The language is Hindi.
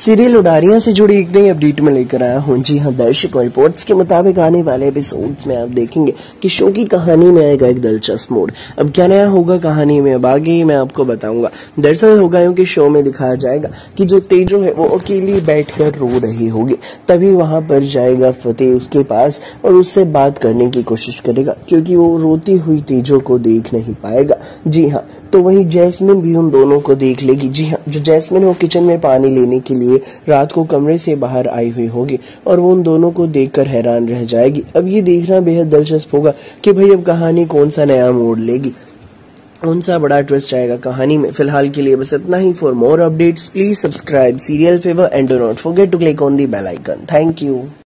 सीरियल उडारियां से जुड़ी एक नई अपडेट में लेकर आया हूं। जी हां दर्शकों, रिपोर्ट्स के मुताबिक आने वाले एपिसोड्स में आप देखेंगे कि शो की कहानी में आएगा एक दिलचस्प मोड़। अब क्या नया होगा कहानी में, अब आगे ही मैं आपको बताऊंगा। दरअसल होगा यूं कि शो में दिखाया जाएगा कि जो तेजो है वो अकेली बैठकर रो रही होगी। तभी वहां पर जाएगा फतेह उसके पास और उससे बात करने की कोशिश करेगा, क्योंकि वो रोती हुई तेजो को देख नहीं पाएगा। जी हाँ, तो वहीं जैस्मिन भी उन दोनों को देख लेगी। जी हाँ, जो जैस्मिन वो किचन में पानी लेने के लिए रात को कमरे से बाहर आई हुई होगी और वो उन दोनों को देखकर हैरान रह जाएगी। अब ये देखना बेहद दिलचस्प होगा कि भाई अब कहानी कौन सा नया मोड़ लेगी, कौन सा बड़ा ट्विस्ट आएगा कहानी में। फिलहाल के लिए बस इतना ही। For more updates please subscribe serial fever and do not forget to click on the bell icon. Thank you.